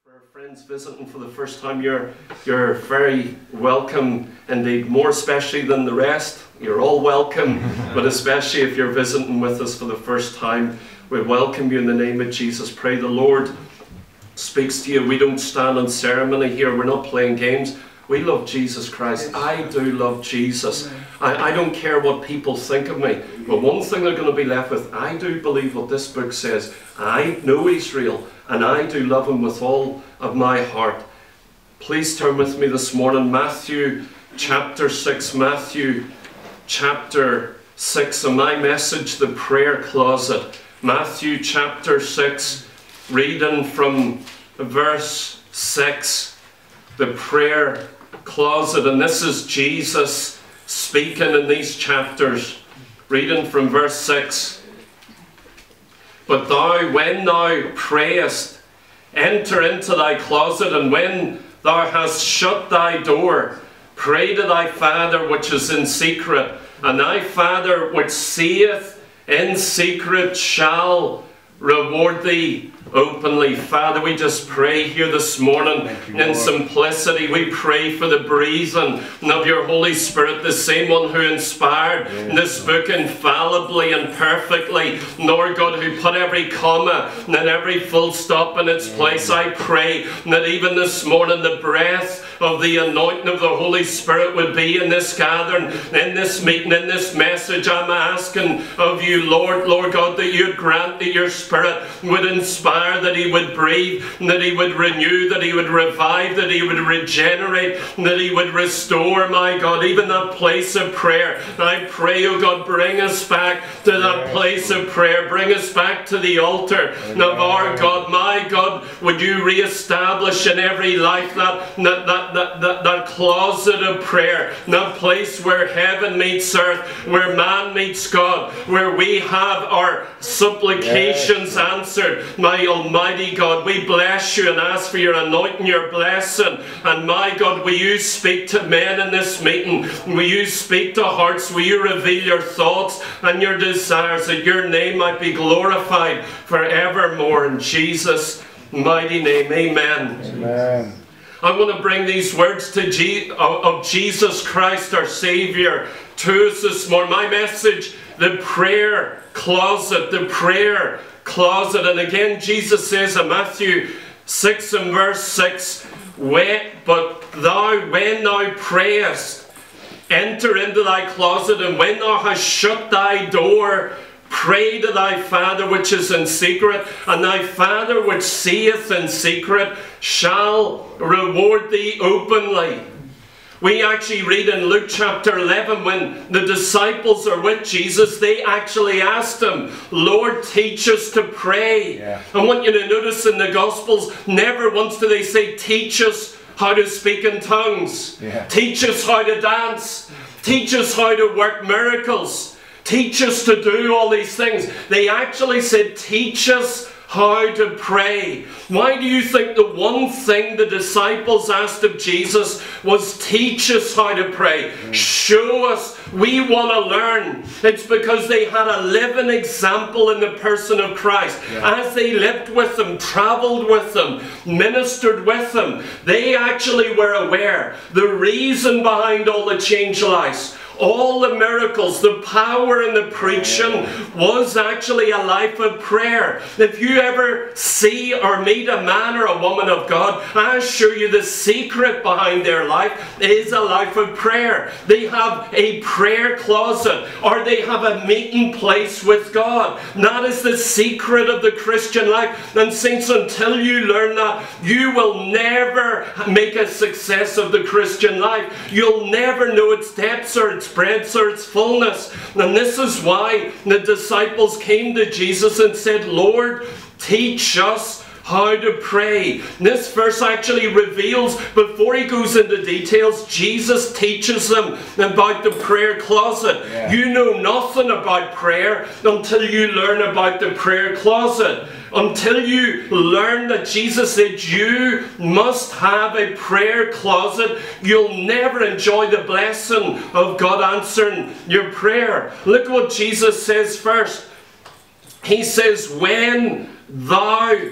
For our friends visiting for the first time, you're very welcome indeed, more especially than the rest. You're all welcome, but especially if you're visiting with us for the first time, we welcome you in the name of Jesus. Pray the Lord speaks to you. We don't stand on ceremony here. We're not playing games. We love Jesus Christ. I do love Jesus. I don't care what people think of me. But one thing they're going to be left with, I do believe what this book says. I know He's real, and I do love Him with all of my heart. Please turn with me this morning, Matthew chapter 6. Matthew chapter 6, and my message, the prayer closet. Matthew chapter 6, reading from verse 6, the prayer closet. And this is Jesus speaking in these chapters, reading from verse 6. But thou, when thou prayest, enter into thy closet, and when thou hast shut thy door, pray to thy Father which is in secret, and thy Father which seeth in secret shall reward thee openly. Father, we just pray here this morning in simplicity. We pray for the breathing of your Holy Spirit, the same one who inspired this book infallibly and perfectly. Lord God, who put every comma and every full stop in its place. I pray that even this morning the breath of the anointing of the Holy Spirit would be in this gathering, in this meeting, in this message. I'm asking of you, Lord God, that you'd grant that your Spirit would inspire, that He would breathe, that He would renew, that He would revive, that He would regenerate, that He would restore, my God, even that place of prayer. I pray, oh God, bring us back to that place of prayer. Bring us back to the altar of our God. My God, would you reestablish in every life that closet of prayer, that place where heaven meets earth, where man meets God, where we have our supplications answered. My Almighty God, we bless you and ask for your anointing, your blessing. And my God, will you speak to men in this meeting? Will you speak to hearts? Will you reveal your thoughts and your desires, that your name might be glorified forevermore? In Jesus' mighty name, amen. Amen. I want to bring these words of Jesus Christ, our Savior, to us this morning. My message, the prayer closet, the prayer closet. And again, Jesus says in Matthew 6 and verse 6, but thou, when thou prayest, enter into thy closet, and when thou hast shut thy door, pray to thy Father which is in secret, and thy Father which seeth in secret shall reward thee openly. We actually read in Luke chapter 11, when the disciples are with Jesus, they actually asked Him, Lord, teach us to pray. Yeah. I want you to notice in the Gospels, never once do they say, teach us how to speak in tongues. Yeah. Teach us how to dance. Teach us how to work miracles. Teach us to do all these things. They actually said, teach us how to pray. Why do you think the one thing the disciples asked of Jesus was, teach us how to pray? Show us. We want to learn. It's because they had a living example in the person of Christ. As they lived with Him, traveled with Him, ministered with Him, they actually were aware the reason behind all the change lives, all the miracles, the power in the preaching was actually a life of prayer. If you ever see or meet a man or a woman of God, I assure you the secret behind their life is a life of prayer. They have a prayer closet, or they have a meeting place with God. That is the secret of the Christian life. And saints, until you learn that, you will never make a success of the Christian life. You'll never know its depths or its breadth or its fullness. And this is why the disciples came to Jesus and said, Lord, teach us how to pray. This verse actually reveals, before he goes into details, Jesus teaches them about the prayer closet. You know nothing about prayer until you learn about the prayer closet. Until you learn that Jesus said you must have a prayer closet, you'll never enjoy the blessing of God answering your prayer. Look what Jesus says first. He says, when thou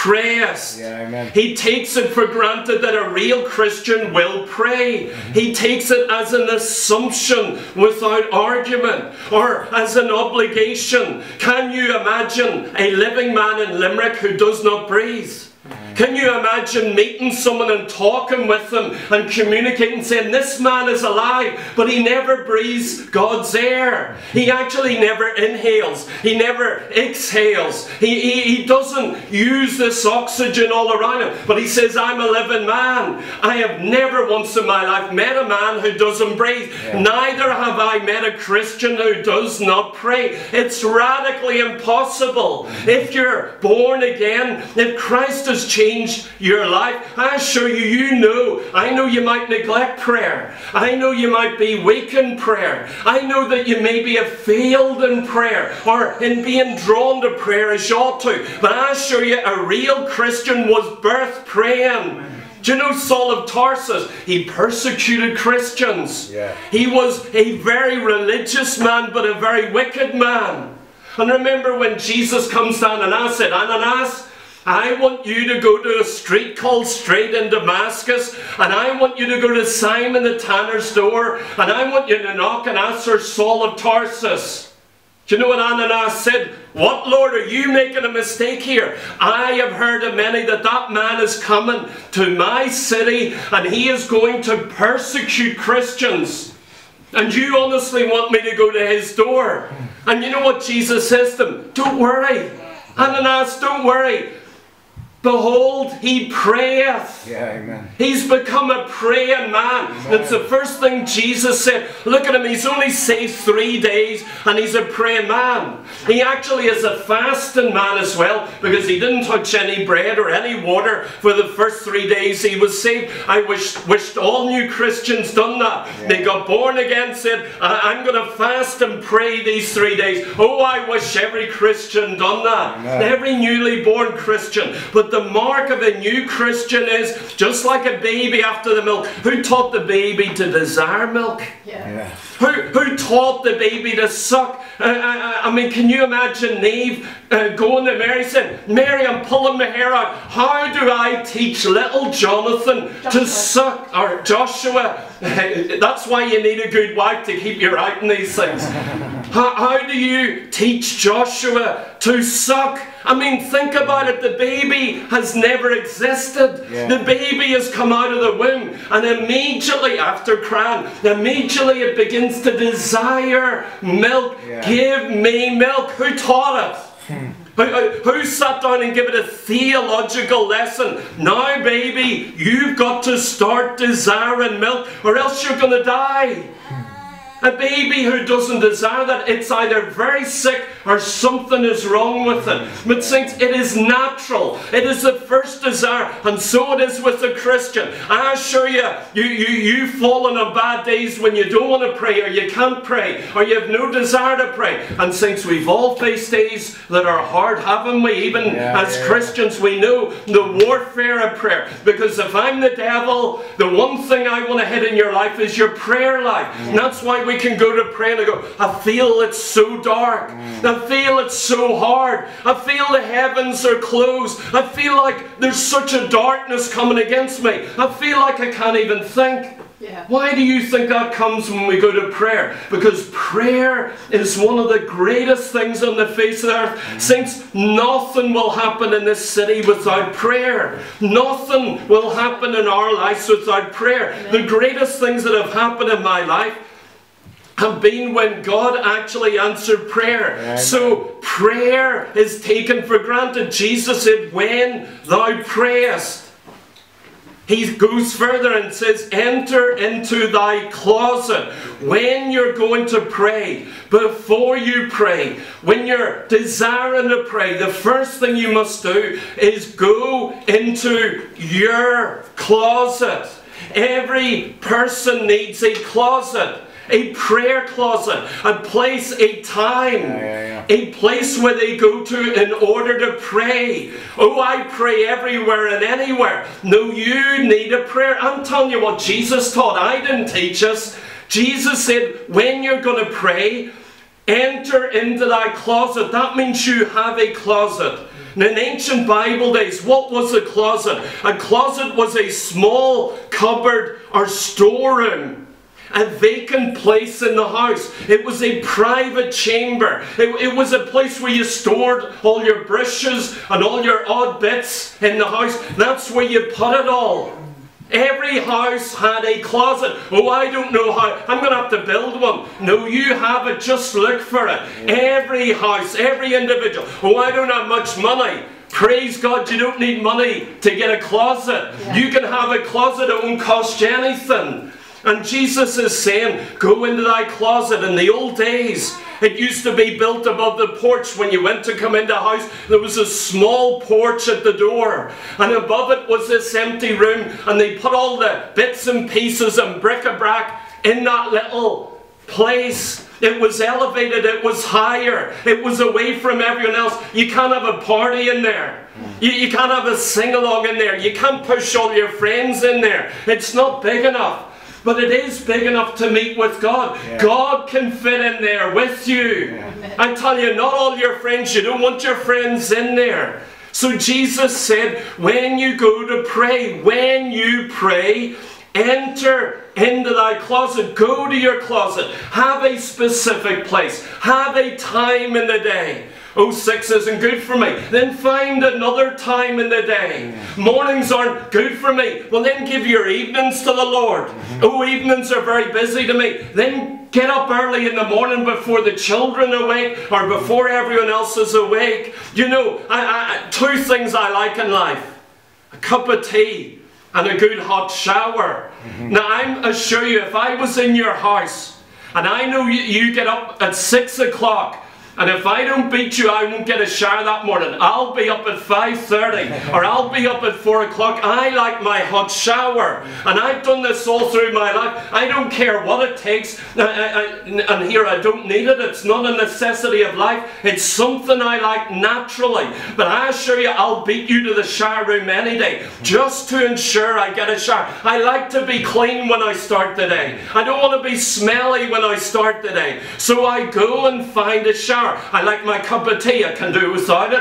prayest. Yeah, amen. He takes it for granted that a real Christian will pray. He takes it as an assumption without argument, or as an obligation. Can you imagine a living man in Limerick who does not breathe? Can you imagine meeting someone and talking with them and communicating, saying, this man is alive, but he never breathes God's air. He actually never inhales. He never exhales. He doesn't use this oxygen all around him. But he says, I'm a living man. I have never once in my life met a man who doesn't breathe. Yeah. Neither have I met a Christian who does not pray. It's radically impossible. If you're born again, if Christ has changed your life, I assure you, I know you might neglect prayer. I know you might be weak in prayer. I know that you maybe have failed in prayer, or in being drawn to prayer as you ought to. But I assure you, a real Christian was birthed praying. Do you know Saul of Tarsus? He persecuted Christians. Yeah. He was a very religious man, but a very wicked man. And remember when Jesus comes down and I said, Ananias, I want you to go to a street called Straight in Damascus, and I want you to go to Simon the tanner's door, and I want you to knock and ask for Saul of Tarsus. Do you know what Ananias said? What, Lord, are you making a mistake here? I have heard of many that man is coming to my city, and he is going to persecute Christians. And you honestly want me to go to his door? And you know what Jesus says to him? Don't worry. Ananias, don't worry. Behold, he prayeth. Yeah, amen. He's become a praying man. Amen. It's the first thing Jesus said. Look at him, he's only saved 3 days and he's a praying man. He actually is a fasting man as well, because he didn't touch any bread or any water for the first 3 days he was saved. I wished all new Christians done that. Yeah. They got born again, said, I'm going to fast and pray these 3 days. Oh, I wish every Christian done that. Amen. Every newly born Christian. But the mark of a new Christian is just like a baby after the milk. Who taught the baby to desire milk? Yeah. Who taught the baby to suck? I mean, can you imagine Neve going to Mary saying, Mary, I'm pulling my hair out. How do I teach little Jonathan to suck? Or Joshua. That's why you need a good wife to keep you right in these things. How do you teach Joshua to suck? I mean, think about it. The baby has never existed. Yeah. The baby has come out of the womb, and immediately after crying, immediately it begins to desire milk. Yeah. Give me milk. Who taught it? Who sat down and gave it a theological lesson? Now, baby, you've got to start desiring milk, or else you're going to die. A baby who doesn't desire that, it's either very sick or something is wrong with it. But saints, it is natural. It is the first desire, and so it is with the Christian. I assure you, you've fallen on bad days when you don't want to pray, or you can't pray, or you have no desire to pray. And saints, we've all faced days that are hard, haven't we? Even as Christians, we know the warfare of prayer. Because if I'm the devil, the one thing I want to hit in your life is your prayer life. And that's why we can go to pray and go, I feel it's so dark. I feel it's so hard. I feel the heavens are closed. I feel like there's such a darkness coming against me. I feel like I can't even think. Yeah. Why do you think that comes when we go to prayer? Because prayer is one of the greatest things on the face of the earth. Saints, nothing will happen in this city without prayer. Nothing will happen in our lives without prayer. Amen. The greatest things that have happened in my life have been when God actually answered prayer. Amen. So prayer is taken for granted. Jesus said, when thou prayest. He goes further and says, enter into thy closet. When you're going to pray, before you pray, when you're desiring to pray, the first thing you must do is go into your closet. Every person needs a closet. A prayer closet, a place, a time, a place where they go to in order to pray. Oh, I pray everywhere and anywhere. No, you need a prayer. I'm telling you what Jesus taught. I didn't teach us. Jesus said, when you're going to pray, enter into thy closet. That means you have a closet. And in ancient Bible days, what was a closet? A closet was a small cupboard or storeroom, a vacant place in the house. It was a private chamber. It was a place where you stored all your brushes and all your odd bits in the house. That's where you put it all. Every house had a closet. Oh, I don't know how. I'm going to have to build one. No, you have it. Just look for it. Every house, every individual. Oh, I don't have much money. Praise God, you don't need money to get a closet. You can have a closet. It won't cost you anything. And Jesus is saying, go into thy closet. In the old days, it used to be built above the porch. When you went to come into a house, there was a small porch at the door. And above it was this empty room. And they put all the bits and pieces and bric-a-brac in that little place. It was elevated. It was higher. It was away from everyone else. You can't have a party in there. You can't have a sing-along in there. You can't push all your friends in there. It's not big enough. But it is big enough to meet with God. God can fit in there with you. I tell you, not all your friends. You don't want your friends in there. So Jesus said, when you go to pray, when you pray, enter into thy closet. Go to your closet. Have a specific place. Have a time in the day. Oh, 6 isn't good for me. Then find another time in the day. Mornings aren't good for me. Well, then give your evenings to the Lord. Oh, evenings are very busy to me. Then get up early in the morning before the children are awake or before everyone else is awake. You know, two things I like in life. A cup of tea and a good hot shower. Now, I assure you, if I was in your house and I know you get up at 6 o'clock, and if I don't beat you, I won't get a shower that morning. I'll be up at 5:30 or I'll be up at 4 o'clock. I like my hot shower. And I've done this all through my life. I don't care what it takes. And here, I don't need it. It's not a necessity of life. It's something I like naturally. But I assure you, I'll beat you to the shower room any day just to ensure I get a shower. I like to be clean when I start the day. I don't want to be smelly when I start the day. So I go and find a shower. I like my cup of tea. I can do without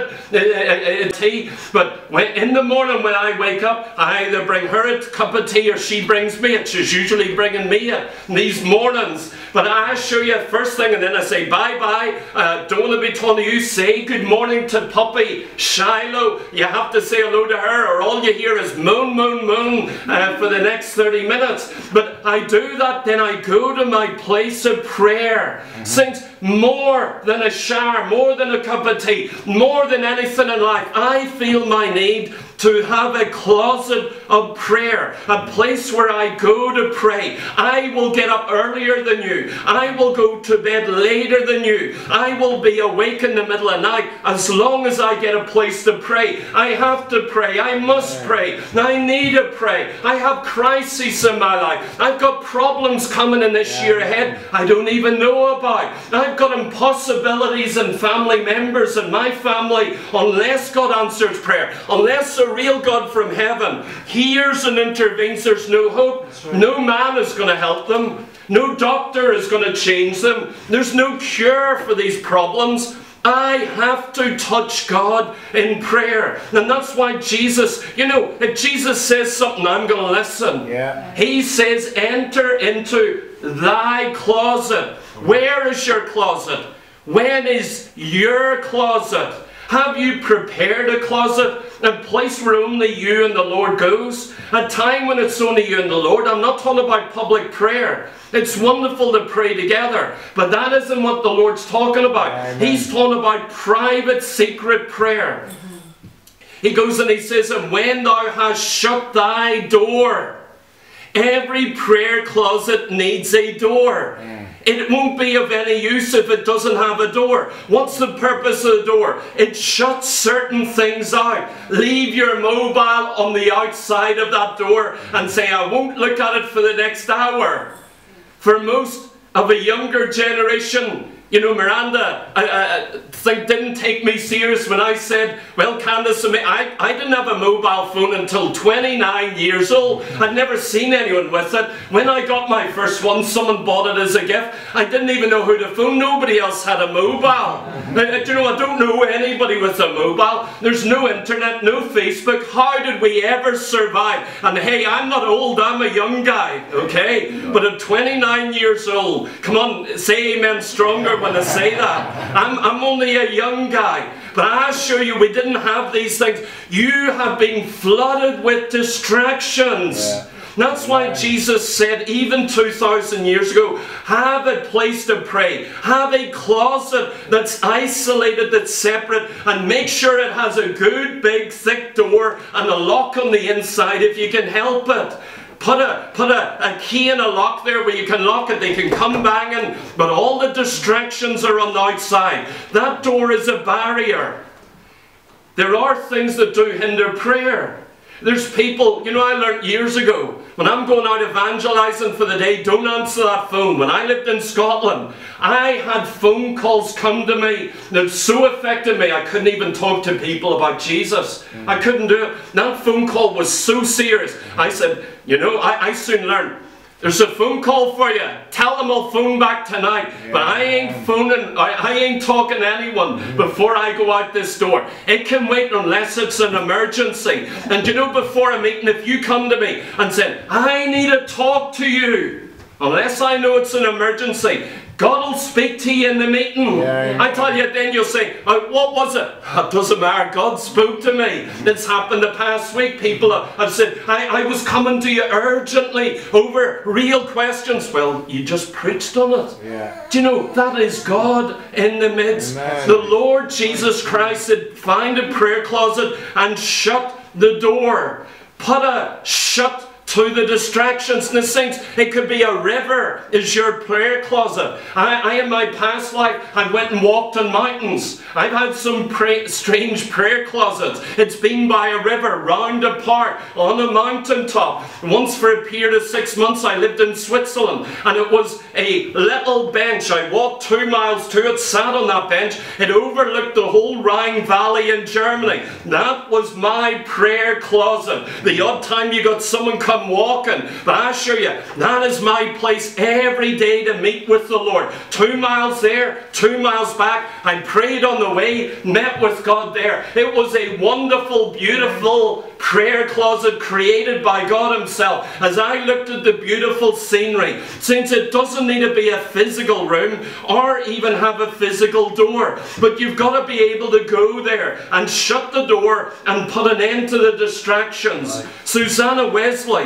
it, tea. But in the morning when I wake up, I either bring her a cup of tea or she brings me it. She's usually bringing me it these mornings. But I assure you, first thing, and then I say bye-bye. Don't want to be talking to you. Say good morning to puppy Shiloh. You have to say hello to her, or all you hear is moan, moan, moan for the next 30 minutes. But I do that, then I go to my place of prayer. Saints, more than a shower, more than a cup of tea, more than anything in life, I feel my need to have a closet of prayer, a place where I go to pray. I will get up earlier than you. I will go to bed later than you. I will be awake in the middle of the night as long as I get a place to pray. I have to pray. I must pray. I need to pray. I have crises in my life. I've got problems coming in this year ahead I don't even know about. I've got impossibilities and family members in my family unless God answers prayer, unless the real God from heaven hears and intervenes. There's no hope. No man is going to help them. No doctor is going to change them. There's no cure for these problems. I have to touch God in prayer. And that's why Jesus, you know, if Jesus says something, I'm going to listen. He says, enter into thy closet. Where is your closet? When is your closet? Have you prepared a closet? A place where only you and the Lord goes? A time when it's only you and the Lord? I'm not talking about public prayer. It's wonderful to pray together, but that isn't what the Lord's talking about. Amen. He's talking about private, secret prayer. He goes and he says, and when thou hast shut thy door. Every prayer closet needs a door. It won't be of any use if it doesn't have a door. What's the purpose of the door? It shuts certain things out. Leave your mobile on the outside of that door and say, I won't look at it for the next hour. For most of a younger generation, You know, Miranda didn't take me serious when I said, well, Candace, I didn't have a mobile phone until 29 years old. I'd never seen anyone with it. When I got my first one, someone bought it as a gift. I didn't even know who to phone. Nobody else had a mobile. You know, I don't know anybody with a mobile. There's no internet, no Facebook. How did we ever survive? And hey, I'm not old, I'm a young guy, okay? But at 29 years old, come on, say amen stronger when I say that. I'm only a young guy. But I assure you, we didn't have these things. You have been flooded with distractions. Yeah. That's why Jesus said, even 2,000 years ago, have a place to pray. Have a closet that's isolated, that's separate, and make sure it has a good, big, thick door and a lock on the inside if you can help it. Put a key in a lock there where you can lock it. They can come banging, but all the distractions are on the outside. That door is a barrier. There are things that do hinder prayer. There's people, you know, I learned years ago, when I'm going out evangelizing for the day, don't answer that phone. When I lived in Scotland, I had phone calls come to me that so affected me, I couldn't even talk to people about Jesus. I couldn't do it. That phone call was so serious. I said, you know, I soon learned, there's a phone call for you. Tell them I'll phone back tonight. But I ain't phoning, I ain't talking to anyone before I go out this door. It can wait unless it's an emergency. And you know, before a meeting, if you come to me and say, I need to talk to you, unless I know it's an emergency, God will speak to you in the meeting. I tell you, then you'll say, what was it? It doesn't matter. God spoke to me. It's happened the past week. People have said, I was coming to you urgently over real questions. Well, you just preached on it. Do you know, that is God in the midst. Amen. The Lord Jesus Christ said, find a prayer closet and shut the door. Put a shut to the distractions. And the things, it could be a river is your prayer closet. I in my past life, I went and walked on mountains. I've had some strange prayer closets. It's been by a river, round a park, on a mountaintop. Once for a period of 6 months, I lived in Switzerland, and it was a little bench. I walked 2 miles to it, sat on that bench. It overlooked the whole Rhine Valley in Germany. That was my prayer closet. The odd time you got someone come walking, but I assure you, that is my place every day to meet with the Lord. 2 miles there, 2 miles back. I prayed on the way, met with God there. It was a wonderful, beautiful prayer closet created by God Himself. As I looked at the beautiful scenery, since it doesn't need to be a physical room or even have a physical door, but you've got to be able to go there and shut the door and put an end to the distractions. Susanna Wesley,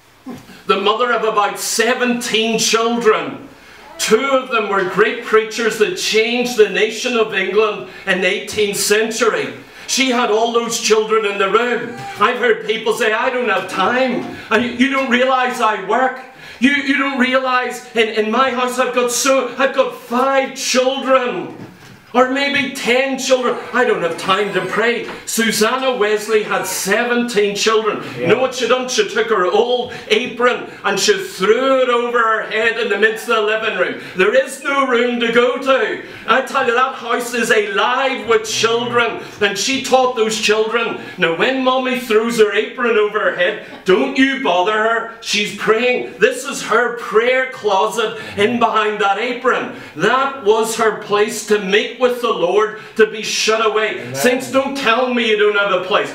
the mother of about 17 children. 2 of them were great preachers that changed the nation of England in the 18th century. She had all those children in the room. I've heard people say, I don't have time. And you don't realize I work. You don't realize in my house I've got 5 children. Or maybe 10 children. I don't have time to pray. Susanna Wesley had 17 children. You know what she done? She took her old apron and she threw it over her head in the midst of the living room. There is no room to go to. I tell you, that house is alive with children. And she taught those children, now when mommy throws her apron over her head, don't you bother her. She's praying. This is her prayer closet in behind that apron. That was her place to meet with the Lord, to be shut away. Amen. Saints, don't tell me you don't have a place.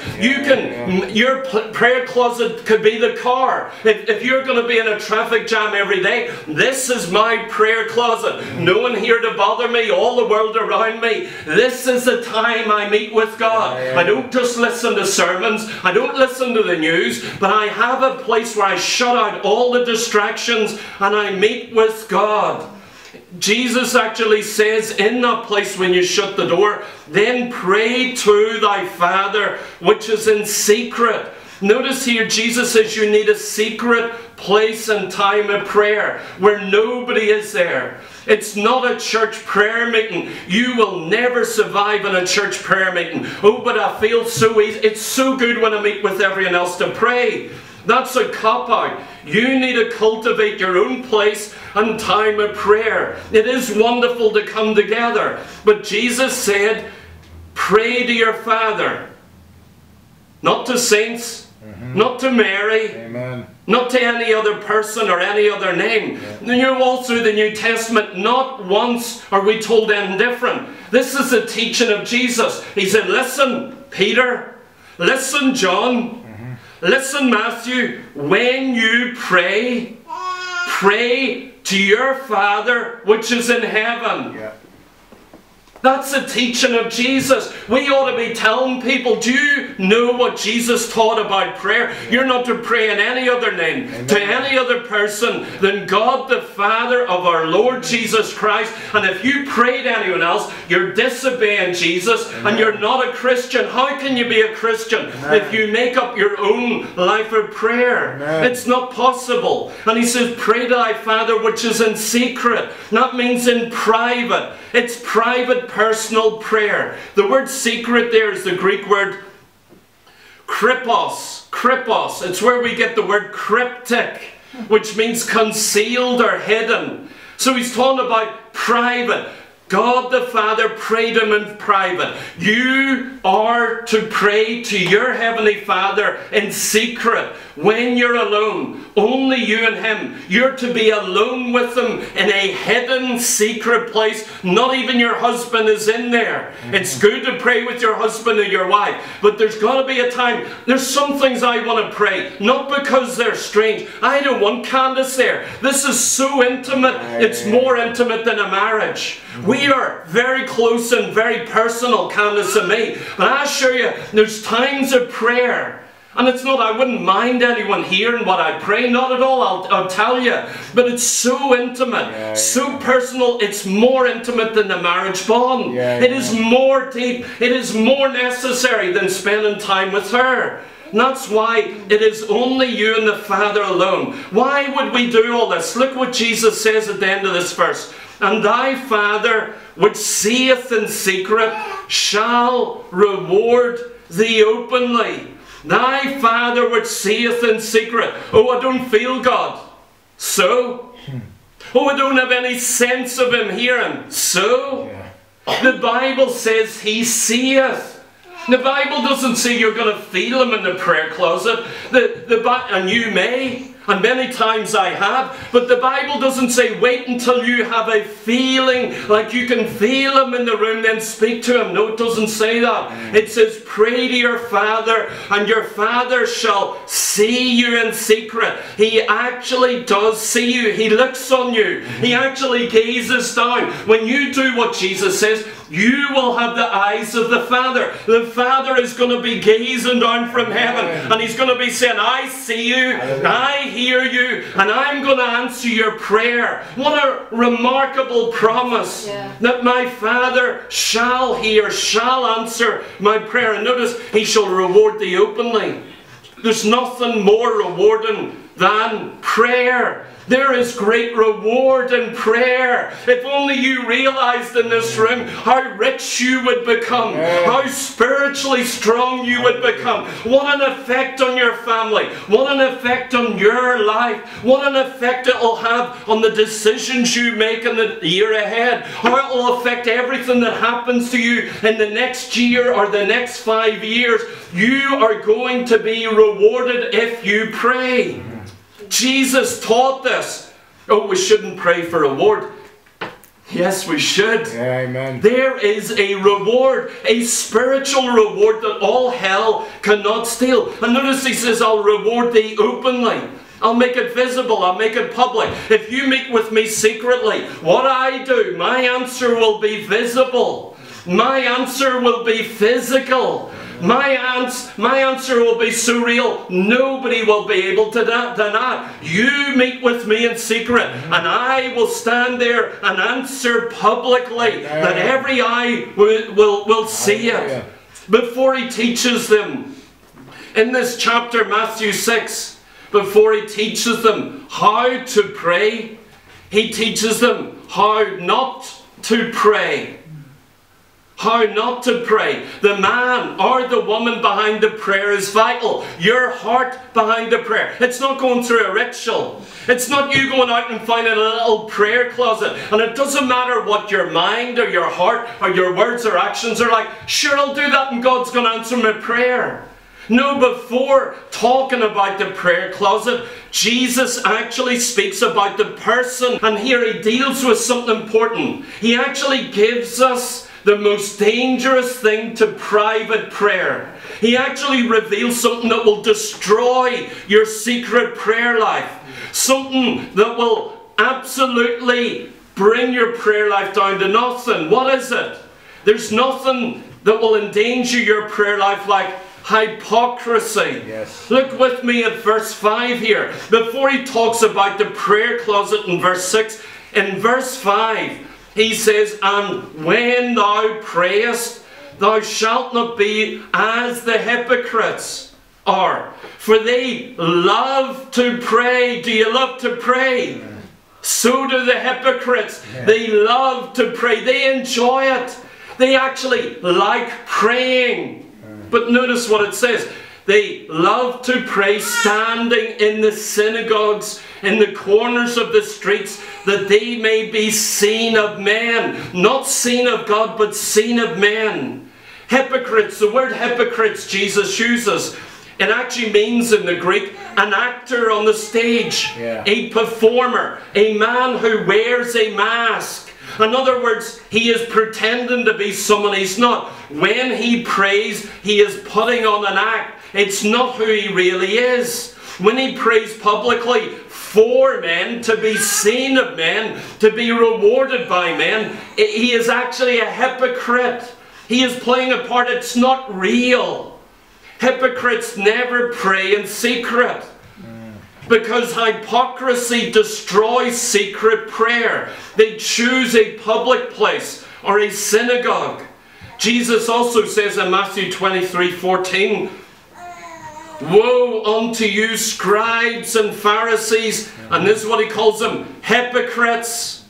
Your prayer closet could be the car. If you're going to be in a traffic jam every day, this is my prayer closet. No one here to bother me, all the world around me. This is the time I meet with God. I don't just listen to sermons, I don't listen to the news, but I have a place where I shut out all the distractions and I meet with God. Jesus actually says in that place when you shut the door, then pray to thy Father which is in secret. Notice here Jesus says you need a secret place and time of prayer where nobody is there. It's not a church prayer meeting. You will never survive in a church prayer meeting. Oh, but I feel so easy. It's so good when I meet with everyone else to pray. That's a cop-out. You need to cultivate your own place and time of prayer. It is wonderful to come together. But Jesus said, pray to your Father. Not to saints, not to Mary, Amen. not to any other person or any other name. You know, all through the New Testament, not once are we told anything different. This is the teaching of Jesus. He said, listen, Peter, listen, John, listen, Matthew, when you pray, pray to your Father which is in heaven. Yeah. That's the teaching of Jesus. We ought to be telling people, do you know what Jesus taught about prayer? You're not to pray in any other name, to any other person than God the Father of our Lord Jesus Christ. And if you pray to anyone else, you're disobeying Jesus and you're not a Christian. How can you be a Christian if you make up your own life of prayer? It's not possible. And he says, pray to thy Father which is in secret. That means in private. It's private, personal prayer. The word secret there is the Greek word krypos. Krypos. It's where we get the word cryptic, which means concealed or hidden. So he's talking about private. God the Father prayed him in private. You are to pray to your Heavenly Father in secret when you're alone. Only you and Him. You're to be alone with Him in a hidden, secret place. Not even your husband is in there. It's good to pray with your husband or your wife, but there's got to be a time. There's some things I want to pray, not because they're strange. I don't want Candace there. This is so intimate. It's more intimate than a marriage. We are very close and very personal, Candace and me. But I assure you, there's times of prayer. And it's not, I wouldn't mind anyone hearing what I pray. Not at all, I'll tell you. But it's so intimate, so personal. It's more intimate than the marriage bond. It is more deep. It is more necessary than spending time with her. And that's why it is only you and the Father alone. Why would we do all this? Look what Jesus says at the end of this verse. And thy Father, which seeth in secret, shall reward thee openly. Thy Father, which seeth in secret. Oh, I don't feel God. So? Oh, I don't have any sense of Him hearing. So? The Bible says He seeth. The Bible doesn't say you're going to feel Him in the prayer closet. And you may. And many times I have. But the Bible doesn't say wait until you have a feeling like you can feel Him in the room, then speak to Him. No, it doesn't say that. It says pray to your Father, and your Father shall see you in secret. He actually does see you. He looks on you. He actually gazes down. When you do what Jesus says, you will have the eyes of the Father. The Father is going to be gazing down from heaven, and He's going to be saying, I see you, I hear you, and I'm going to answer your prayer. What a remarkable promise, that my Father shall hear, shall answer my prayer. And notice, He shall reward thee openly. There's nothing more rewarding than prayer. There is great reward in prayer. If only you realized in this room how rich you would become, how spiritually strong you would become, what an effect on your family, what an effect on your life, what an effect it will have on the decisions you make in the year ahead, how it will affect everything that happens to you in the next year or the next 5 years. You are going to be rewarded if you pray. Jesus taught this. Oh, we shouldn't pray for reward. Yes, we should. Amen. There is a reward, a spiritual reward that all hell cannot steal. And notice He says, I'll reward thee openly. I'll make it visible. I'll make it public. If you meet with me secretly, what I do, my answer will be visible. My answer will be physical. My answer will be so real, nobody will be able to deny. You meet with me in secret, and I will stand there and answer publicly, that every eye will see it. Before He teaches them, in this chapter, Matthew 6, before He teaches them how to pray, He teaches them how not to pray. how not to pray. The man or the woman behind the prayer is vital. Your heart behind the prayer. It's not going through a ritual. It's not you going out and finding a little prayer closet. And it doesn't matter what your mind or your heart or your words or actions are like. Sure, I'll do that and God's going to answer my prayer. No, before talking about the prayer closet, Jesus actually speaks about the person. And here he deals with something important. He actually gives us the most dangerous thing to private prayer. He actually reveals something that will destroy your secret prayer life. Something that will absolutely bring your prayer life down to nothing. What is it? There's nothing that will endanger your prayer life like hypocrisy. Yes. Look with me at verse 5 here. Before he talks about the prayer closet in verse 6, in verse 5, he says, and when thou prayest, thou shalt not be as the hypocrites are, for they love to pray. Do you love to pray? Yeah. So do the hypocrites. Yeah. They love to pray. They enjoy it. They actually like praying. Yeah. But notice what it says. They love to pray standing in the synagogues, in the corners of the streets, that they may be seen of men. Not seen of God, but seen of men. Hypocrites, the word hypocrites Jesus uses, it actually means in the Greek, an actor on the stage, a performer, a man who wears a mask. In other words, he is pretending to be someone he's not. When he prays, he is putting on an act. It's not who he really is. When he prays publicly for men, to be seen of men, to be rewarded by men, he is actually a hypocrite. He is playing a part. It's not real. Hypocrites never pray in secret, because hypocrisy destroys secret prayer. They choose a public place or a synagogue. Jesus also says in Matthew 23:14, woe unto you, scribes and Pharisees, and this is what he calls them, hypocrites.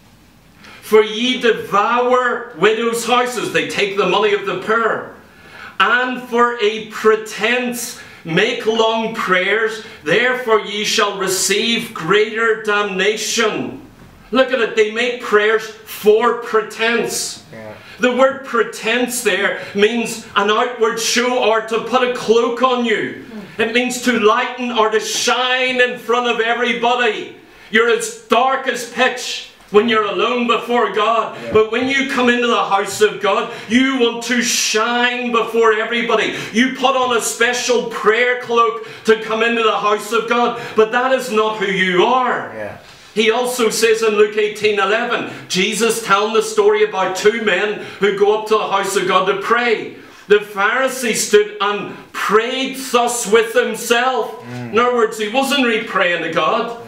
For ye devour widows' houses. They take the money of the poor. And for a pretense make long prayers, therefore ye shall receive greater damnation. Look at it, they make prayers for pretense. Yeah. The word pretense there means an outward show or to put a cloak on you. It means to lighten or to shine in front of everybody. You're as dark as pitch when you're alone before God. Yeah. But when you come into the house of God, you want to shine before everybody. You put on a special prayer cloak to come into the house of God. But that is not who you are. Yeah. He also says in Luke 18:11, Jesus telling the story about two men who go up to the house of God to pray. The Pharisee stood and prayed thus with himself. In other words, he wasn't really praying to God.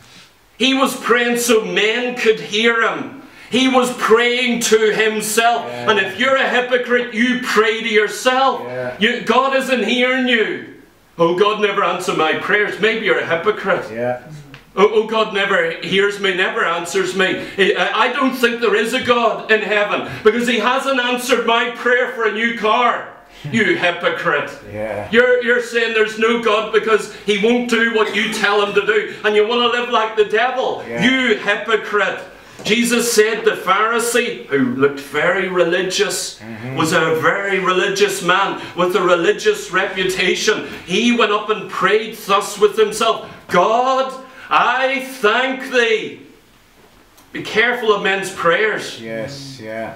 He was praying so men could hear him. He was praying to himself. Yeah. And if you're a hypocrite, you pray to yourself. Yeah. God isn't hearing you. Oh, God never answered my prayers. Maybe you're a hypocrite. Yeah. Oh, God never hears me, never answers me. I don't think there is a God in heaven because he hasn't answered my prayer for a new car. You hypocrite. Yeah. You're saying there's no God because he won't do what you tell him to do, and you want to live like the devil. Yeah. You hypocrite. Jesus said the Pharisee, who looked very religious, was a very religious man with a religious reputation. He went up and prayed thus with himself, God, I thank thee. Be careful of men's prayers. Yes, yeah.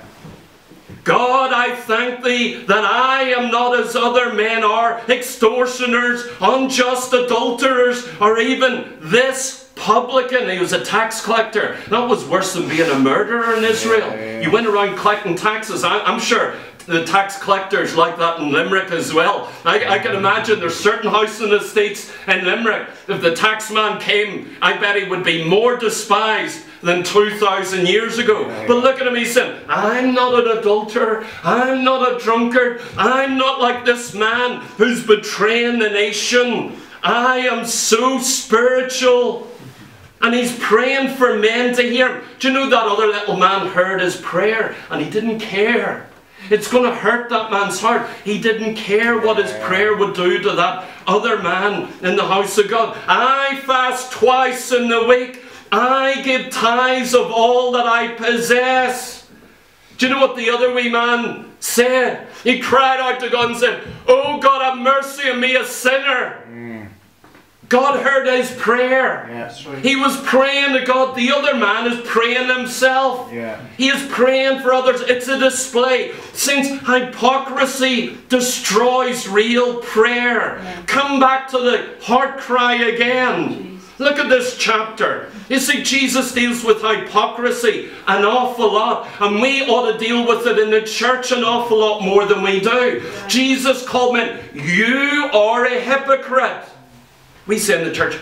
God, I thank thee that I am not as other men are, extortioners, unjust adulterers, or even this publican. He was a tax collector. That was worse than being a murderer in Israel. Yeah. You went around collecting taxes. I'm sure the tax collectors like that in Limerick as well. I can imagine there's certain houses in the States in Limerick, if the tax man came, I bet he would be more despised than 2,000 years ago. But look at him, he said, I'm not an adulterer, I'm not a drunkard, I'm not like this man who's betraying the nation. I am so spiritual. And he's praying for men to hear him. Do you know that other little man heard his prayer and he didn't care? It's going to hurt that man's heart. He didn't care what his prayer would do to that other man in the house of God. I fast twice in the week. I give tithes of all that I possess. Do you know what the other wee man said? He cried out to God and said, "Oh God, have mercy on me, a sinner." God heard his prayer. Yes, right. He was praying to God. The other man is praying himself. Yeah. He is praying for others. It's a display. Since hypocrisy destroys real prayer. Come back to the heart cry again. Look at this chapter. You see, Jesus deals with hypocrisy an awful lot, and we ought to deal with it in the church an awful lot more than we do. Jesus called men, "You are a hypocrite." We say in the church,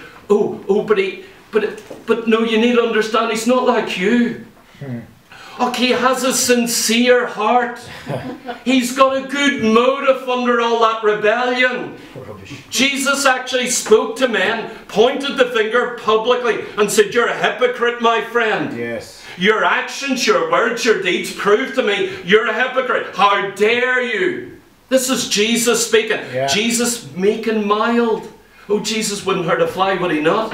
but no, you need to understand, he's not like you. Okay, he has a sincere heart. He's got a good motive under all that rebellion. Jesus actually spoke to men, pointed the finger publicly and said, "You're a hypocrite, my friend. Yes. Your actions, your words, your deeds prove to me you're a hypocrite. How dare you?" This is Jesus speaking. Yeah. Jesus meek and mild. Oh, Jesus wouldn't hurt a fly, would he not?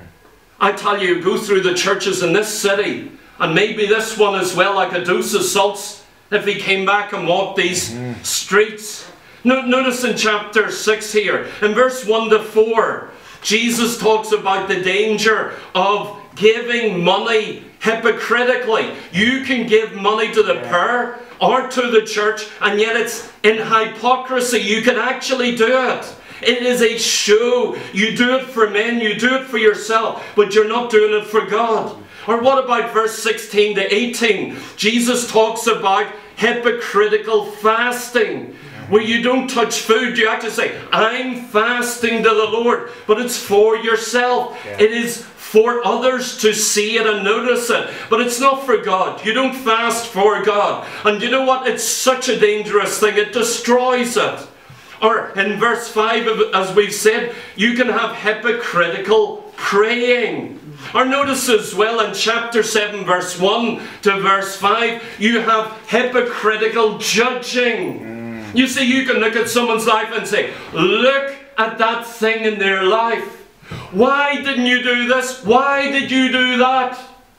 I tell you, go through the churches in this city, and maybe this one as well, like a dose of salts, if he came back and walked these streets. Notice in chapter 6 here, in verse 1 to 4, Jesus talks about the danger of giving money hypocritically. You can give money to the poor or to the church, and yet it's in hypocrisy. You can actually do it. It is a show. You do it for men, you do it for yourself, but you're not doing it for God. Or what about verse 16 to 18? Jesus talks about hypocritical fasting, where you don't touch food. You actually say, "I'm fasting to the Lord," but it's for yourself. It is for others to see it and notice it, but it's not for God. You don't fast for God. And you know what? It's such a dangerous thing. It destroys it. Or in verse 5, as we've said, you can have hypocritical praying. Or notice as well in chapter 7, verse 1 to verse 5, you have hypocritical judging. You see, you can look at someone's life and say, "Look at that thing in their life. Why didn't you do this? Why did you do that?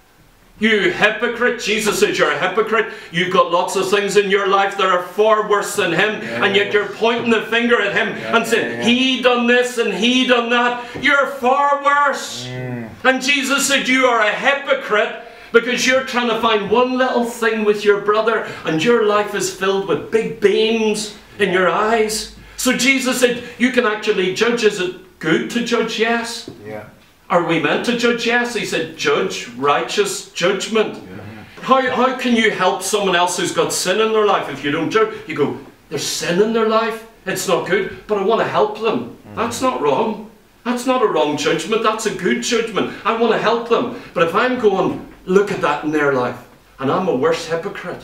You hypocrite." Jesus says you're a hypocrite. You've got lots of things in your life that are far worse than him, and yet you're pointing the finger at him and saying, "He done this and he done that." You're far worse. And Jesus said you are a hypocrite because you're trying to find one little thing with your brother, and your life is filled with big beams in your eyes. So Jesus said you can actually judge. Is it good to judge? Yes. Are we meant to judge? Yes. He said, judge, righteous judgment. How can you help someone else who's got sin in their life if you don't judge? You go, there's sin in their life, it's not good, but I want to help them. That's not wrong. That's not a wrong judgment, that's a good judgment. I want to help them. But if I'm going, look at that in their life, and I'm a worse hypocrite.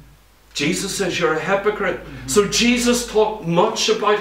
Jesus says you're a hypocrite. So Jesus talked much about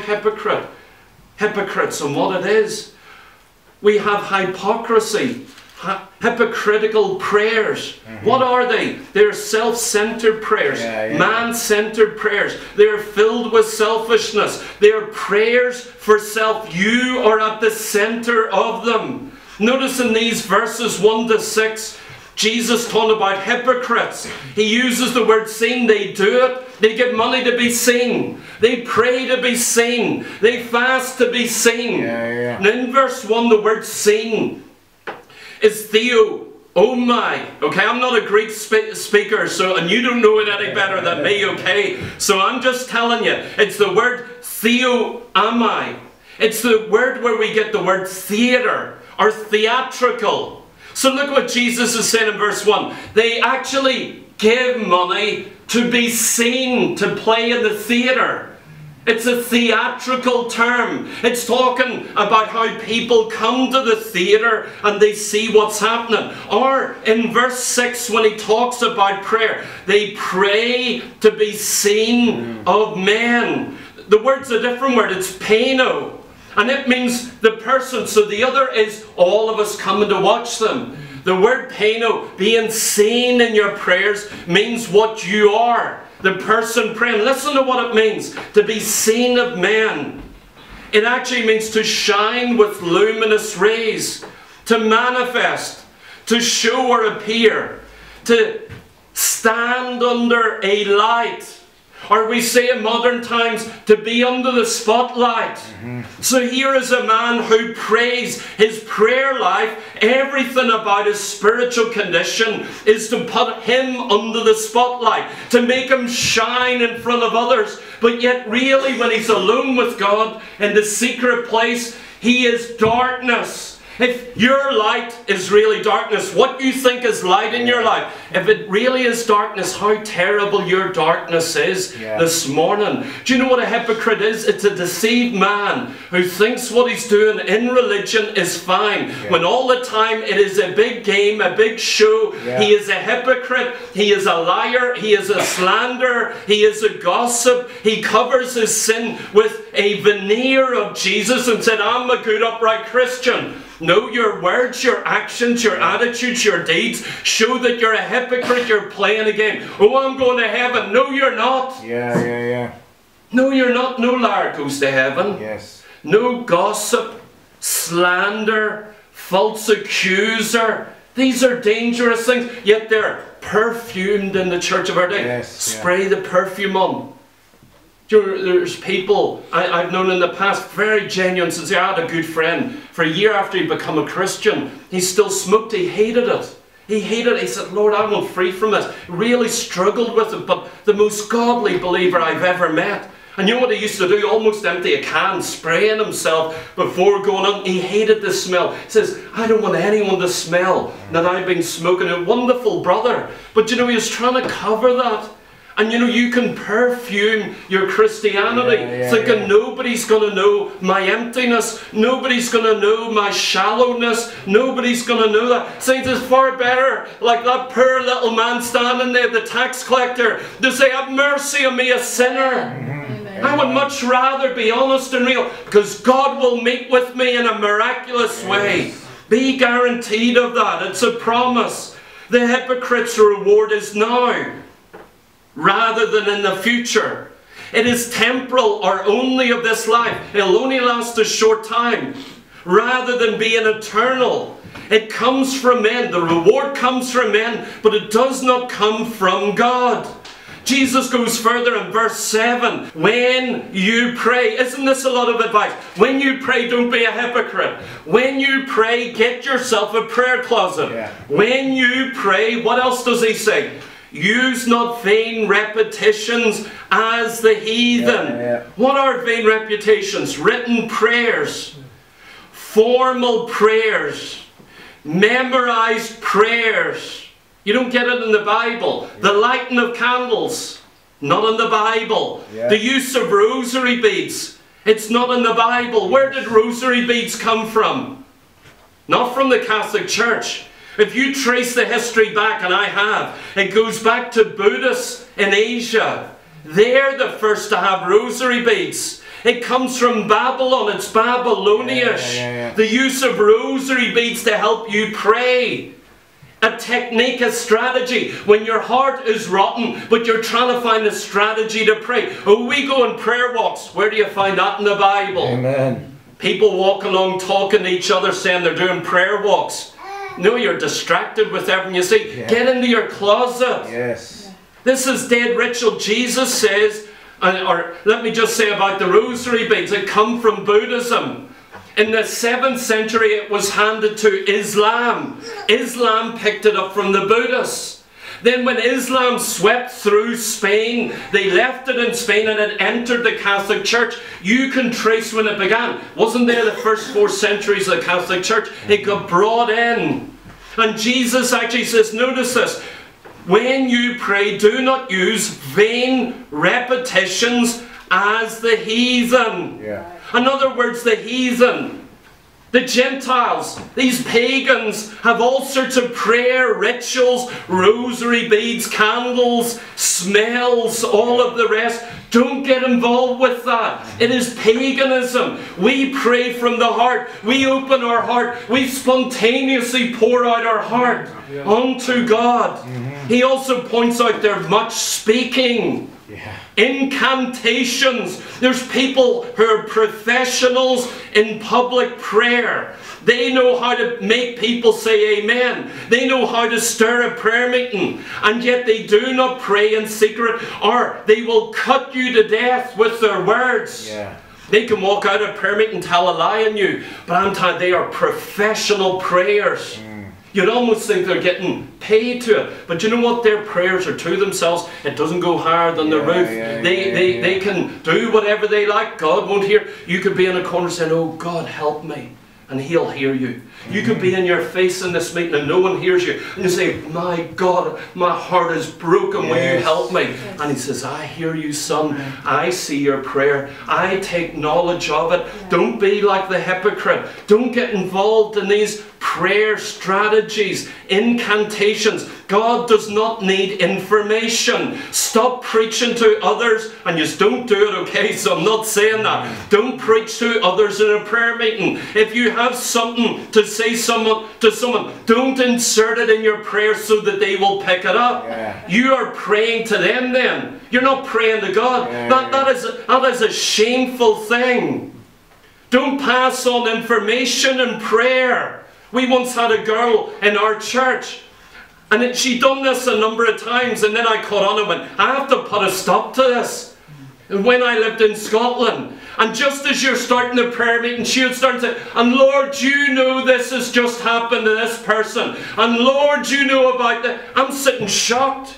hypocrites and what it is. We have hypocrisy, hypocritical prayers. What are they? They're self-centered prayers, man-centered prayers. They're filled with selfishness. They're prayers for self. You are at the center of them. Notice in these verses 1 to 6, Jesus talked about hypocrites. He uses the word seen. They do it. They give money to be seen. They pray to be seen. They fast to be seen. And in verse 1, the word seen is theo. Oh my. Okay, I'm not a Greek speaker, and you don't know it any better than me, okay? So I'm just telling you, it's the word theoamai. It's the word where we get the word theater or theatrical. So look what Jesus is saying in verse 1. They actually give money to be seen, to play in the theatre. It's a theatrical term. It's talking about how people come to the theatre and they see what's happening. Or in verse 6 when he talks about prayer, they pray to be seen of men. The word's a different word. It's peno. And it means the person. So the other is all of us coming to watch them. The word peno, being seen in your prayers, means what you are. the person praying. Listen to what it means to be seen of men. It actually means to shine with luminous rays, to manifest, to show or appear, to stand under a light. Or we say in modern times, to be under the spotlight. So here is a man who prays. His prayer life, everything about his spiritual condition is to put him under the spotlight, to make him shine in front of others. But yet really when he's alone with God in the secret place, he is darkness. If your light is really darkness, what you think is light in your life, if it really is darkness, how terrible your darkness is this morning. Do you know what a hypocrite is? It's a deceived man who thinks what he's doing in religion is fine, when all the time it is a big game, a big show. He is a hypocrite, he is a liar, he is a slanderer, he is a gossip. He covers his sin with a veneer of Jesus and said, I'm a good upright Christian. No, your words, your actions, your attitudes, your deeds show that you're a hypocrite. You're playing a game. Oh, I'm going to heaven. No, you're not. No, you're not. No liar goes to heaven. No gossip, slander, false accuser. These are dangerous things. Yet they're perfumed in the church of our day. Spray the perfume on. There's people I've known in the past, very genuine, sincere. I had a good friend. For a year after he'd become a Christian, he still smoked. He hated it. He hated it. He said, Lord, I want free from this. Really struggled with it, but the most godly believer I've ever met. And you know what he used to do? Almost empty a can, spraying himself before going on. He hated the smell. He says, I don't want anyone to smell that I've been smoking. A wonderful brother. But you know, he was trying to cover that. And you know, you can perfume your Christianity, thinking nobody's going to know my emptiness, nobody's going to know my shallowness, nobody's going to know that. Saints, it's far better, like that poor little man standing there, the tax collector, to say, have mercy on me, a sinner. I would much rather be honest and real, because God will meet with me in a miraculous way. Be guaranteed of that. It's a promise. The hypocrite's reward is now, rather than in the future. It is temporal or only of this life. It'll only last a short time, rather than being eternal. It comes from men. The reward comes from men, but it does not come from God. Jesus goes further in verse 7. When you pray, isn't this a lot of advice? When you pray, don't be a hypocrite. When you pray, get yourself a prayer closet. When you pray, what else does he say? Use not vain repetitions as the heathen. What are vain repetitions? Written prayers, formal prayers, memorized prayers. You don't get it in the Bible. The lighting of candles, not in the Bible. The use of rosary beads, it's not in the Bible. Where did rosary beads come from? Not from the Catholic Church. If you trace the history back, and I have, it goes back to Buddhists in Asia. They're the first to have rosary beads. It comes from Babylon. It's Babylonish. The use of rosary beads to help you pray. A technique, a strategy. When your heart is rotten, but you're trying to find a strategy to pray. Oh, we go on prayer walks. Where do you find that in the Bible? Amen. People walk along talking to each other, saying they're doing prayer walks. No, you're distracted with everything you see. Get into your closet. This is dead ritual. Jesus says, or let me just say about the rosary beads, that come from Buddhism. In the 7th century it was handed to Islam. Islam picked it up from the Buddhists. Then when Islam swept through Spain, they left it in Spain and it entered the Catholic Church. You can trace when it began. Wasn't there the first 4 centuries of the Catholic Church? It got brought in. And Jesus actually says, notice this, when you pray, do not use vain repetitions as the heathen. In other words, the heathen, The Gentiles, these pagans, have all sorts of prayer rituals, rosary beads, candles, smells, all of the rest. Don't get involved with that. It is paganism. We pray from the heart. We open our heart. We spontaneously pour out our heart unto God. He also points out there's much speaking. Incantations. There's people who are professionals in public prayer. They know how to make people say amen. They know how to stir a prayer meeting. And yet they do not pray in secret, or they will cut you to death with their words. They can walk out of a prayer meeting and tell a lie on you. But I'm telling you, they are professional prayers. You'd almost think they're getting paid to it. But you know what? Their prayers are to themselves. It doesn't go higher than the roof. They can do whatever they like. God won't hear. You could be in a corner saying, oh God, help me. And He'll hear you. You could be in your face in this meeting and no one hears you. And you say, my God, my heart is broken. Will you help me? And He says, I hear you, son. I see your prayer. I take knowledge of it. Don't be like the hypocrite. Don't get involved in these prayer strategies, incantations. God does not need information. Stop preaching to others, and you just don't do it, okay? So I'm not saying that. Don't preach to others in a prayer meeting. If you have something to say to someone, don't insert it in your prayer so that they will pick it up. You are praying to them then. You're not praying to God. That is a shameful thing. Don't pass on information in prayer. We once had a girl in our church, and she'd done this a number of times, and then I caught on and went, I have to put a stop to this. And when I lived in Scotland, and just as you're starting the prayer meeting, she would start to say, and Lord, you know this has just happened to this person, and Lord, you know about that. I'm sitting shocked,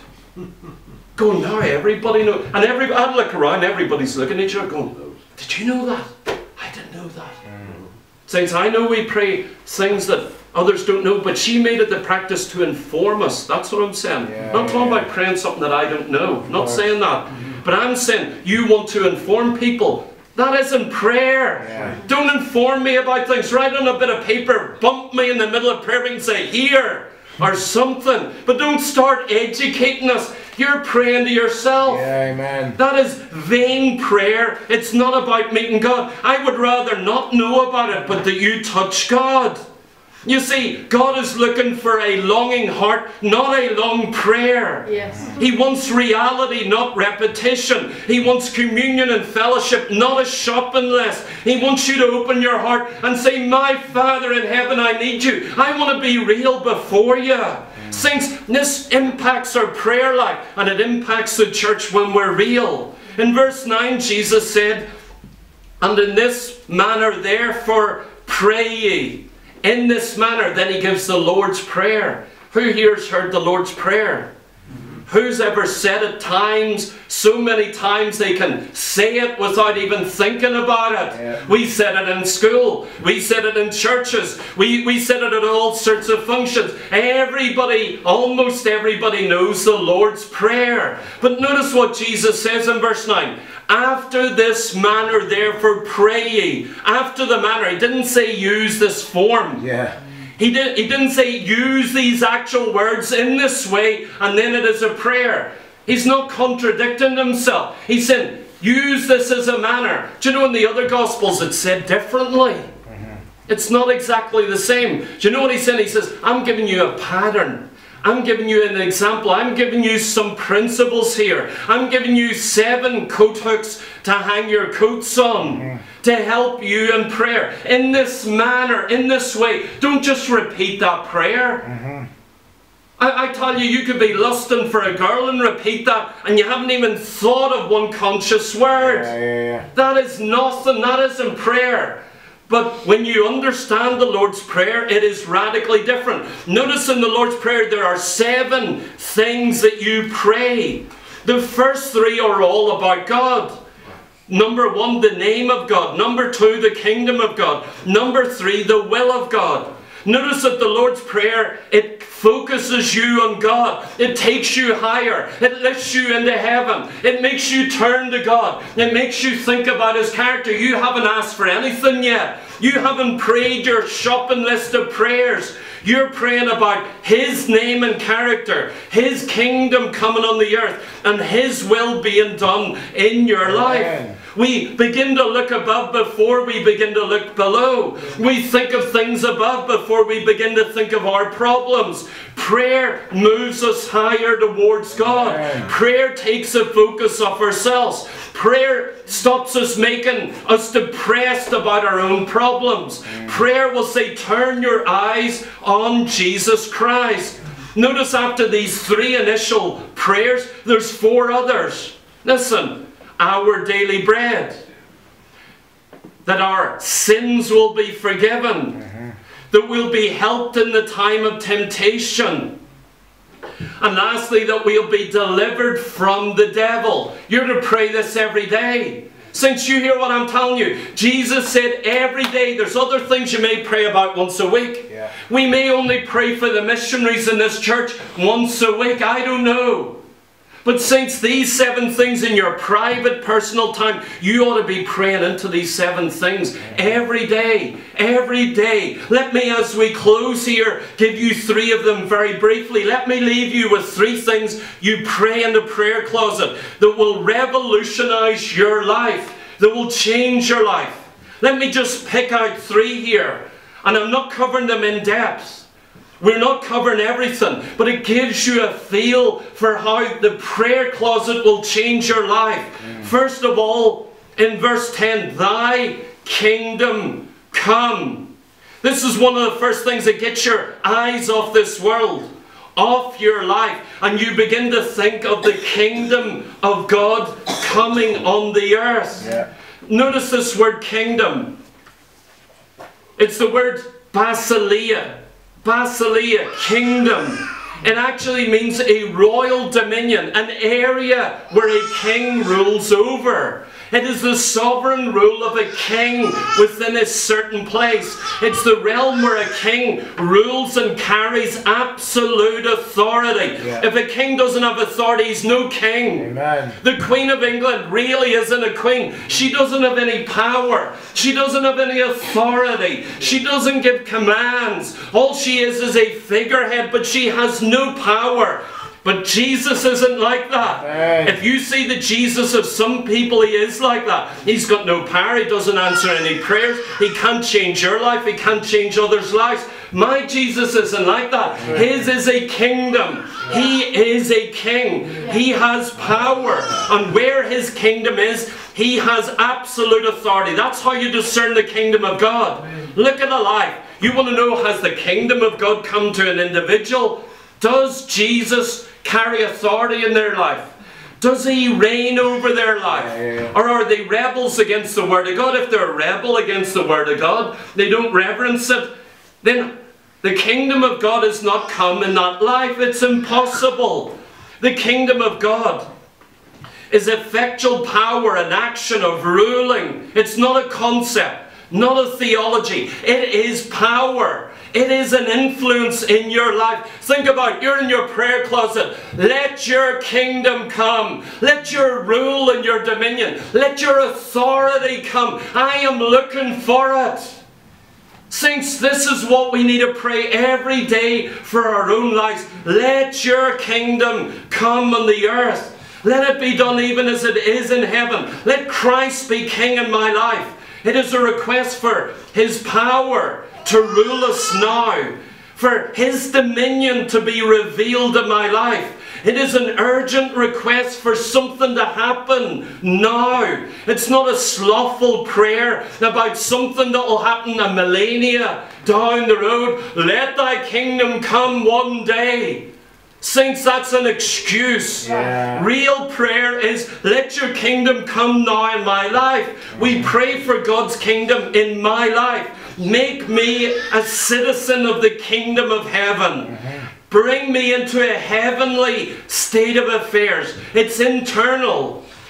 going, now everybody knows. And I'd look around, everybody's looking at you, going, did you know that? I didn't know that. Saints, I know we pray things that others don't know, but she made it the practice to inform us. That's what I'm saying. Not talking about praying something that I don't know. Not saying that. But I'm saying you want to inform people. That isn't prayer. Don't inform me about things. Write on a bit of paper, bump me in the middle of prayer and say, here, or something. But don't start educating us. You're praying to yourself. That is vain prayer. It's not about meeting God. I would rather not know about it, but that you touch God. You see, God is looking for a longing heart, not a long prayer. He wants reality, not repetition. He wants communion and fellowship, not a shopping list. He wants you to open your heart and say, my Father in heaven, I need you. I want to be real before you. Saints, this impacts our prayer life, and it impacts the church when we're real. In verse 9, Jesus said, and in this manner therefore pray ye. In this manner, then He gives the Lord's Prayer. Who here has heard the Lord's Prayer? Who's ever said it times, so many times they can say it without even thinking about it? We said it in school. We said it in churches. We said it at all sorts of functions. Everybody, almost everybody knows the Lord's Prayer. But notice what Jesus says in verse 9. After this manner therefore pray ye. After the manner. He didn't say use this form. He didn't say use these actual words in this way and then it is a prayer. He's not contradicting himself. He said use this as a manner. Do you know in the other Gospels it's said differently? It's not exactly the same. Do you know what he said? He says, I'm giving you a pattern. I'm giving you an example. I'm giving you some principles here. I'm giving you 7 coat hooks to hang your coats on to help you in prayer. In this manner, in this way. Don't just repeat that prayer. I tell you, you could be lusting for a girl and repeat that and you haven't even thought of one conscious word. That is nothing. That isn't prayer. But when you understand the Lord's Prayer, it is radically different. Notice in the Lord's Prayer there are 7 things that you pray. The first 3 are all about God. Number 1, the name of God. Number 2, the kingdom of God. Number 3, the will of God. Notice that the Lord's Prayer, it focuses you on God. It takes you higher. It lifts you into heaven. It makes you turn to God. It makes you think about His character. You haven't asked for anything yet. You haven't prayed your shopping list of prayers. You're praying about His name and character, His kingdom coming on the earth, and His will being done in your life. We begin to look above before we begin to look below. We think of things above before we begin to think of our problems. Prayer moves us higher towards God. Prayer takes the focus off ourselves. Prayer stops us making us depressed about our own problems. Prayer will say, turn your eyes on Jesus Christ. Notice after these 3 initial prayers, there's 4 others. Listen. Our daily bread, that our sins will be forgiven, that we'll be helped in the time of temptation, and lastly, that we'll be delivered from the devil. You're to pray this every day. Since you hear what I'm telling you, Jesus said every day. There's other things you may pray about once a week. We may only pray for the missionaries in this church once a week. I don't know. But saints, these 7 things in your private, personal time, you ought to be praying into these 7 things every day. Every day. Let me, as we close here, give you 3 of them very briefly. Let me leave you with 3 things you pray in the prayer closet that will revolutionize your life, that will change your life. Let me just pick out 3 here. And I'm not covering them in depth. We're not covering everything, but it gives you a feel for how the prayer closet will change your life. First of all, in verse 10, Thy kingdom come. This is one of the first things that gets your eyes off this world, off your life, and you begin to think of the kingdom of God coming on the earth. Notice this word kingdom. It's the word basileia. Basileia, kingdom. It actually means a royal dominion, an area where a king rules over. It is the sovereign rule of a king within a certain place. It's the realm where a king rules and carries absolute authority. If a king doesn't have authority, he's no king. The Queen of England really isn't a queen. She doesn't have any power. She doesn't have any authority. She doesn't give commands. All she is a figurehead, but she has no power. But Jesus isn't like that. If you see the Jesus of some people, He is like that. He's got no power. He doesn't answer any prayers. He can't change your life. He can't change others' lives. My Jesus isn't like that. His is a kingdom. He is a king. He has power. And where His kingdom is, He has absolute authority. That's how you discern the kingdom of God. Look at a life. You want to know, has the kingdom of God come to an individual? Does Jesus carry authority in their life? Does He reign over their life? Or are they rebels against the Word of God? If they're a rebel against the Word of God, they don't reverence it, then the kingdom of God has not come in that life. It's impossible. The kingdom of God is effectual power and action of ruling. It's not a concept, not a theology. It is power. It is an influence in your life. Think about it. You're in your prayer closet. Let your kingdom come. Let your rule and your dominion. Let your authority come. I am looking for it. Saints, this is what we need to pray every day for our own lives. Let your kingdom come on the earth. Let it be done even as it is in heaven. Let Christ be king in my life. It is a request for His power to rule us now, for His dominion to be revealed in my life. It is an urgent request for something to happen now. It's not a slothful prayer about something that will happen a millennia down the road. Let Thy kingdom come one day. Saints, that's an excuse. Real prayer is, let your kingdom come now in my life. We pray for God's kingdom in my life. Make me a citizen of the kingdom of heaven. Bring me into a heavenly state of affairs. It's internal.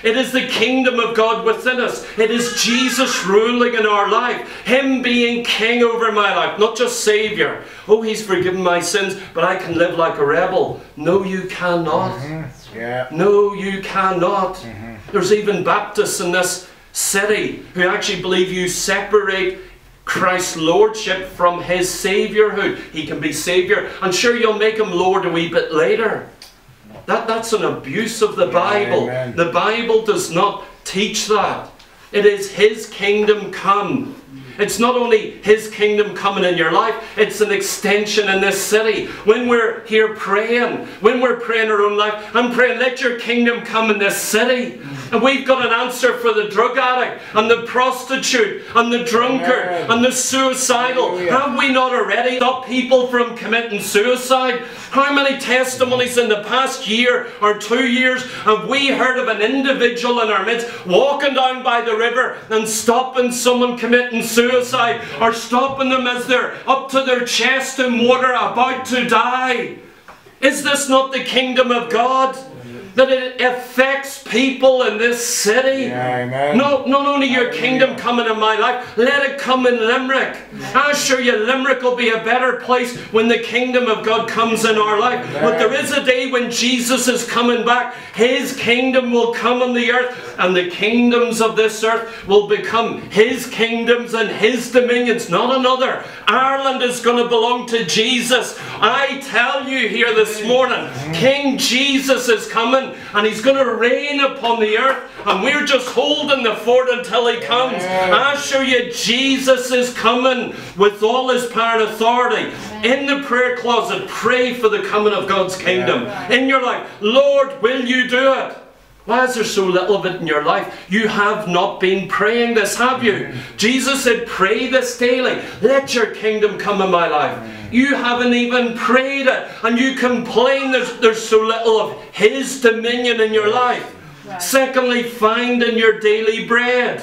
It is the kingdom of God within us. It is Jesus ruling in our life. Him being king over my life, not just Saviour. Oh, He's forgiven my sins, but I can live like a rebel. No, you cannot. Yeah. No, you cannot. There's even Baptists in this city who actually believe you separate Christ's lordship from His saviourhood. He can be Saviour, and sure, you'll make Him Lord a wee bit later. That's an abuse of the Bible. Amen. The Bible does not teach that. It is His kingdom come. It's not only His kingdom coming in your life, it's an extension in this city. When we're here praying, when we're praying our own life, I'm praying, let your kingdom come in this city. And we've got an answer for the drug addict and the prostitute and the drunkard and the suicidal. Have we not already stopped people from committing suicide? How many testimonies in the past year or 2 years have we heard of an individual in our midst walking down by the river and stopping someone committing suicide, or stopping them as they're up to their chest in water about to die? Is this not the kingdom of God? That it affects people in this city. Not only your kingdom coming in my life, let it come in Limerick. I assure you, Limerick will be a better place when the kingdom of God comes in our life. But there is a day when Jesus is coming back. His kingdom will come on the earth, and the kingdoms of this earth will become His kingdoms and His dominions, not another. Ireland is going to belong to Jesus. I tell you here this morning, King Jesus is coming, and He's going to reign upon the earth, and we're just holding the fort until He comes. I assure you, Jesus is coming with all His power and authority. In the prayer closet, pray for the coming of God's kingdom in your life. Lord, will you do it? Why is there so little of it in your life? You have not been praying this, have you? Jesus said, pray this daily. Let your kingdom come in my life. You haven't even prayed it, and you complain there's so little of His dominion in your life. Secondly, find in your daily bread.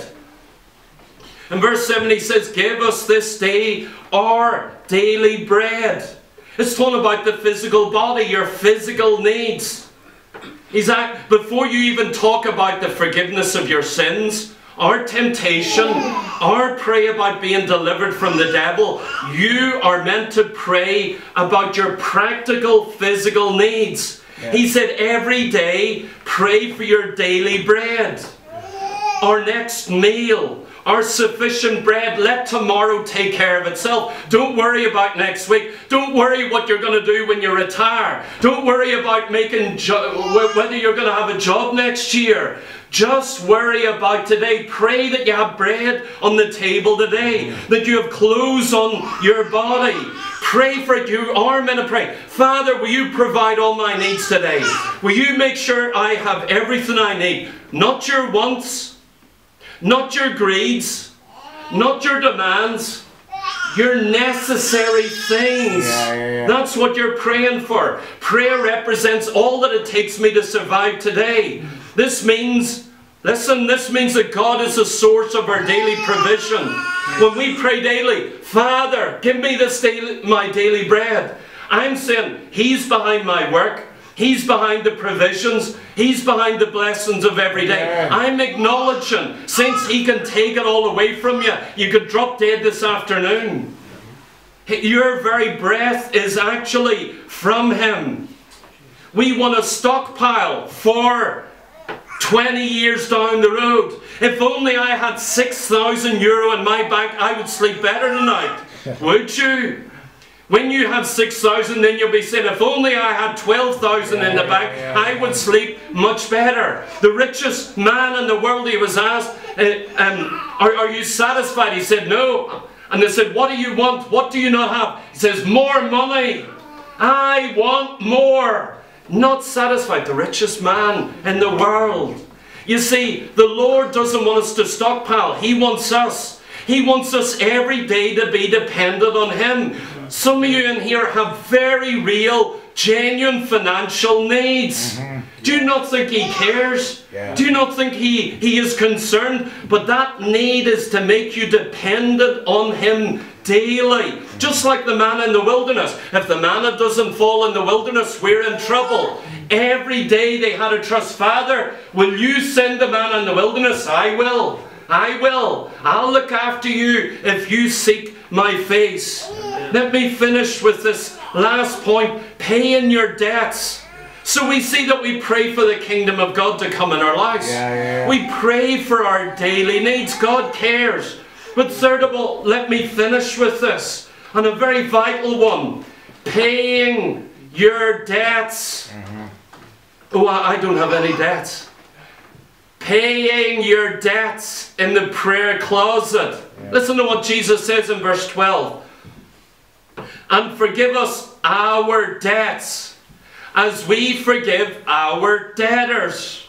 In verse 7 He says, give us this day our daily bread. It's talking about the physical body, your physical needs. Before you even talk about the forgiveness of your sins, our temptation, our prayer about being delivered from the devil, you are meant to pray about your practical physical needs. He said every day, pray for your daily bread. Our next meal, our sufficient bread. Let tomorrow take care of itself. Don't worry about next week. Don't worry what you're going to do when you retire. Don't worry about whether you're going to have a job next year. Just worry about today. Pray that you have bread on the table today, that you have clothes on your body. Pray for it. You are meant to pray. Father, will you provide all my needs today? Will you make sure I have everything I need? Not your wants, not your greeds, not your demands, your necessary things. That's what you're praying for. Prayer represents all that it takes me to survive today. This means, listen, this means that God is the source of our daily provision. When we pray daily, Father, give me this my daily bread, I'm saying He's behind my work. He's behind the provisions. He's behind the blessings of every day. I'm acknowledging, since He can take it all away from you, you could drop dead this afternoon. Your very breath is actually from Him. We want a stockpile for 20 years down the road. If only I had €6,000 in my bank, I would sleep better tonight. Would you? When you have 6,000, then you'll be saying, if only I had 12,000 in the bank, I would sleep much better. The richest man in the world, he was asked, are you satisfied? He said, no. And they said, what do you want? What do you not have? He says, more money. I want more. Not satisfied. The richest man in the world. You see, the Lord doesn't want us to stockpile. He wants us. He wants us every day to be dependent on Him. Some of you in here have very real, genuine financial needs. Do you not think He cares? Do you not think He is concerned? But that need is to make you dependent on Him daily. Just like the manna in the wilderness. If the manna doesn't fall in the wilderness, we're in trouble. Every day they had to trust, Father, will you send the manna in the wilderness? I will. I will. I'll look after you if you seek my face. Let me finish with this last point, paying your debts. So we see that we pray for the kingdom of God to come in our lives. We pray for our daily needs. God cares. But third of all, let me finish with this. And a very vital one. Paying your debts. Oh, I don't have any debts. Paying your debts in the prayer closet. Listen to what Jesus says in verse 12. And forgive us our debts, as we forgive our debtors.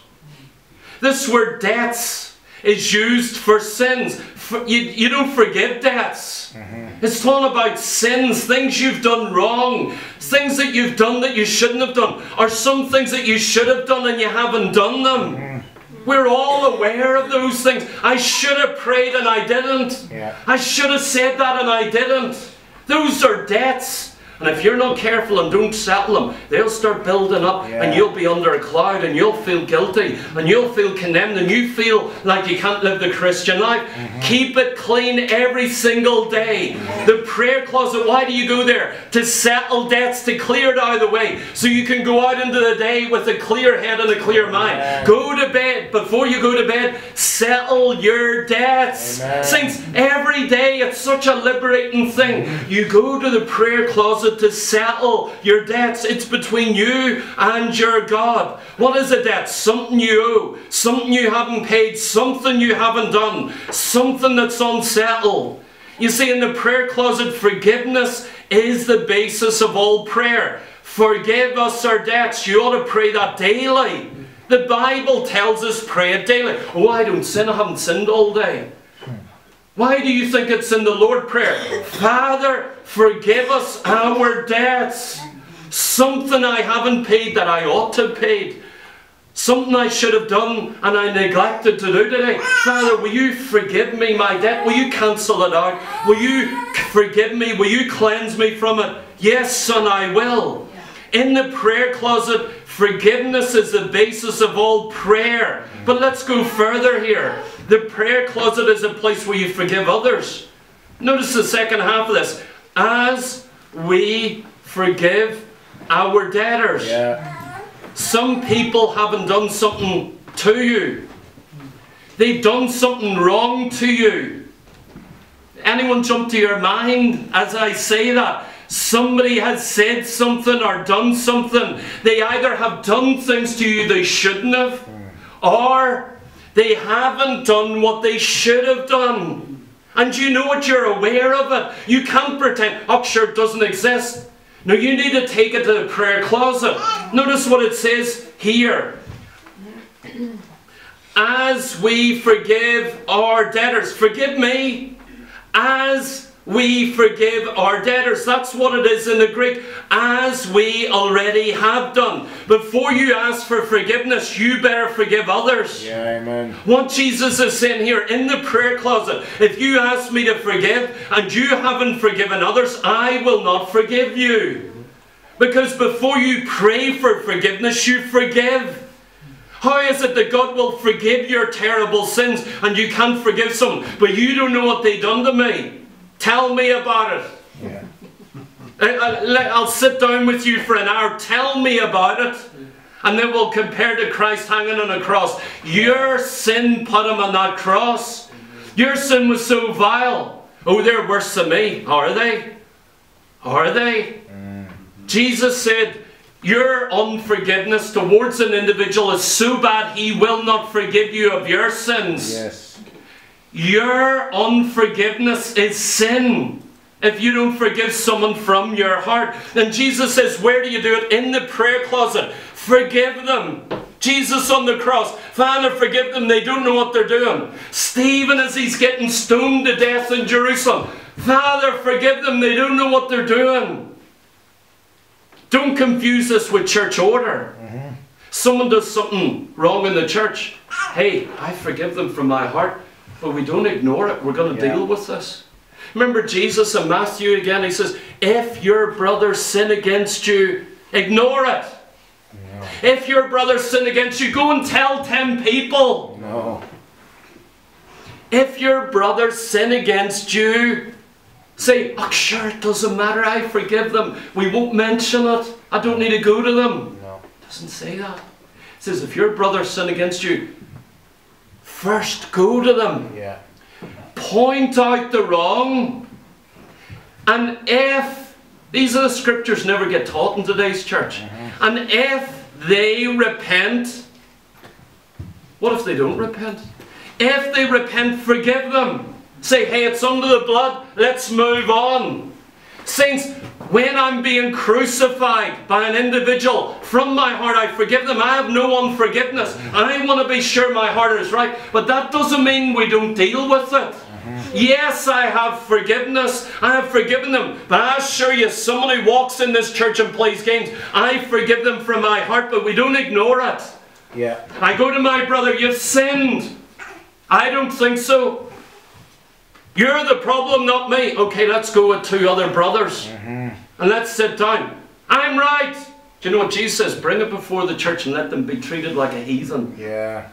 This word debts is used for sins. You don't forgive debts. It's talking about sins, things you've done wrong, things that you've done that you shouldn't have done, or some things that you should have done and you haven't done them. We're all aware of those things. I should have prayed and I didn't. I should have said that and I didn't. Those are debts. And if you're not careful and don't settle them, they'll start building up and you'll be under a cloud and you'll feel guilty and you'll feel condemned and you feel like you can't live the Christian life. Keep it clean every single day. The prayer closet, why do you go there? To settle debts, to clear it out of the way so you can go out into the day with a clear head and a clear mind. Go to bed. Before you go to bed, settle your debts. Saints, every day it's such a liberating thing. You go to the prayer closet to settle your debts. It's between you and your God. What is a debt? Something you owe, something you haven't paid, something you haven't done, something that's unsettled. You see, in the prayer closet, forgiveness is the basis of all prayer. Forgive us our debts. You ought to pray that daily. The Bible tells us pray it daily. Oh, I don't sin. I haven't sinned all day. Why do you think it's in the Lord Prayer? Father, forgive us our debts. Something I haven't paid that I ought to have paid. Something I should have done and I neglected to do today. Father, will you forgive me my debt? Will you cancel it out? Will you forgive me? Will you cleanse me from it? Yes, son, I will. In the prayer closet, forgiveness is the basis of all prayer. But let's go further here. The prayer closet is a place where you forgive others. Notice the second half of this. As we forgive our debtors. Some people haven't done something to you. They've done something wrong to you. Anyone jump to your mind as I say that? Somebody has said something or done something. They either have done things to you they shouldn't have, or they haven't done what they should have done. And you know it, you're aware of it. You can't pretend, oh sure, it doesn't exist. No, you need to take it to the prayer closet. Notice what it says here. As we forgive our debtors. Forgive me. As we forgive our debtors. That's what it is in the Greek. As we already have done. Before you ask for forgiveness, you better forgive others. Amen. What Jesus is saying here in the prayer closet, if you ask me to forgive and you haven't forgiven others, I will not forgive you. Because before you pray for forgiveness, you forgive. How is it that God will forgive your terrible sins and you can't forgive someone, but you don't know what they've done to me? Tell me about it. I'll sit down with you for an hour. Tell me about it. And then we'll compare to Christ hanging on a cross. Your sin put him on that cross. Your sin was so vile. Oh, they're worse than me. Are they? Are they? Jesus said, your unforgiveness towards an individual is so bad he will not forgive you of your sins. Yes. Your unforgiveness is sin. If you don't forgive someone from your heart. And Jesus says, where do you do it? In the prayer closet. Forgive them. Jesus on the cross. Father, forgive them. They don't know what they're doing. Stephen, as he's getting stoned to death in Jerusalem. Father, forgive them. They don't know what they're doing. Don't confuse this with church order. Someone does something wrong in the church. Hey, I forgive them from my heart. But we don't ignore it. We're going to deal with this. Remember Jesus in Matthew again, he says, if your brother sin against you, ignore it. No. If your brother sin against you, go and tell 10 people. No. If your brother sin against you, say, oh sure, it doesn't matter, I forgive them. We won't mention it. I don't need to go to them. No. It doesn't say that. It says, if your brother sin against you, first go to them. Yeah. Point out the wrong. And if, these are the scriptures never get taught in today's church. And if they repent, what if they don't repent? If they repent, forgive them. Say, hey, it's under the blood, let's move on. Saints, when I'm being crucified by an individual, from my heart I forgive them. I have no unforgiveness. I want to be sure my heart is right. But that doesn't mean we don't deal with it. Yes, I have forgiveness. I have forgiven them. But I assure you, someone who walks in this church and plays games, I forgive them from my heart, but we don't ignore it. Yeah. I go to my brother, you've sinned. I don't think so. You're the problem, not me. Okay, let's go with 2 other brothers. And let's sit down. I'm right. Do you know what Jesus says? Bring it before the church and let them be treated like a heathen. Yeah.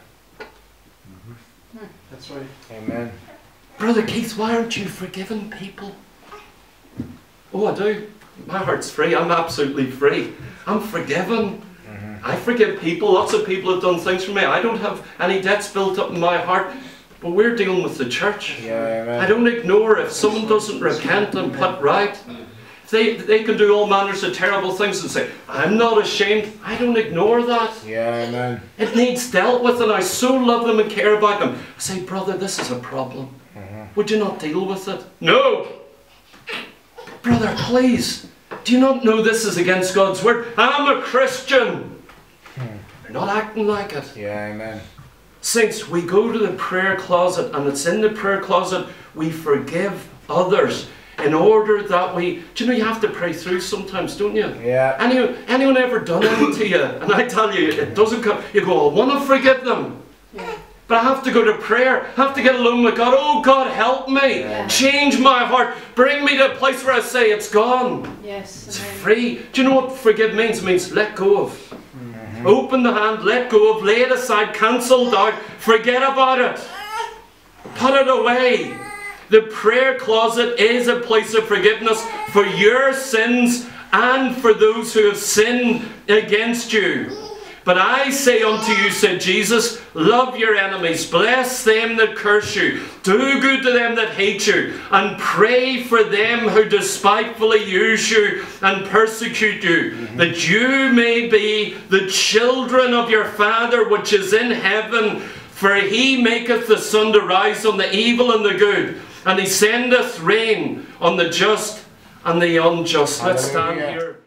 That's right. Amen. Brother Keith, why aren't you forgiving people? Oh, I do. My heart's free. I'm absolutely free. I'm forgiven. I forgive people. Lots of people have done things for me. I don't have any debts built up in my heart. But we're dealing with the church. Yeah, amen. I don't ignore if someone doesn't repent and put right. They can do all manners of terrible things and say, I'm not ashamed. I don't ignore that. Yeah, amen. It needs dealt with, and I so love them and care about them. I say, brother, this is a problem. Would you not deal with it? No. Brother, please. Do you not know this is against God's word? I'm a Christian. They're not acting like it. Yeah, amen. Saints, we go to the prayer closet, and it's in the prayer closet we forgive others in order that we... Do you know you have to pray through sometimes, don't you? Yeah. Anyone ever done anything to you? And I tell you, it doesn't come... You go, I want to forgive them. Yeah. But I have to go to prayer. I have to get alone with God. Oh, God, help me. Yeah. Change my heart. Bring me to a place where I say it's gone. Yes. It's free. Do you know what forgive means? It means let go of. Open the hand, let go of, lay it aside, cancelled out, forget about it. Put it away. The prayer closet is a place of forgiveness for your sins and for those who have sinned against you. But I say unto you, said Jesus, love your enemies, bless them that curse you, do good to them that hate you, and pray for them who despitefully use you and persecute you, that you may be the children of your Father which is in heaven. For he maketh the sun to rise on the evil and the good, and he sendeth rain on the just and the unjust. Let's stand here.